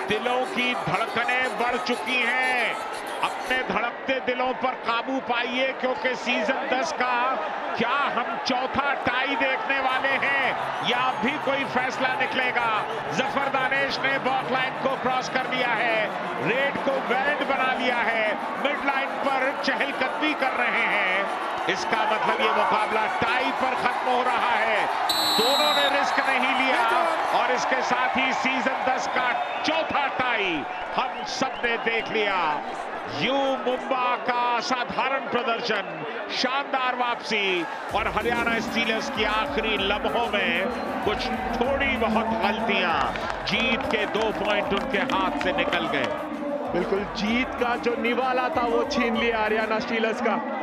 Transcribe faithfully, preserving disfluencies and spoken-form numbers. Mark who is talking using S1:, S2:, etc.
S1: दिलों की धड़कनें बढ़ चुकी हैं। अपने धड़कते दिलों पर काबू पाइए, क्योंकि सीजन दस का क्या हम चौथा टाई देखने वाले हैं या भी कोई फैसला निकलेगा। जफर दानिश ने बॉक लाइन को क्रॉस कर दिया है, रेड को वेल्ड बना लिया है, मिड लाइन पर चहलकदमी कर रहे हैं। इसका मतलब ये मुकाबला टाई पर खत्म हो रहा है। दोनों ने रिस्क नहीं लिया और इसके साथ ही सीजन दस का चौथा टाई हम सब ने देख लिया। यू मुंबा का साधारण प्रदर्शन, शानदार वापसी और हरियाणा स्टीलर्स की आखिरी लम्हों में कुछ थोड़ी बहुत गलतियां, जीत के दो पॉइंट उनके हाथ से निकल गए।
S2: बिल्कुल जीत का जो निवाला था वो छीन लिया हरियाणा स्टीलर्स का।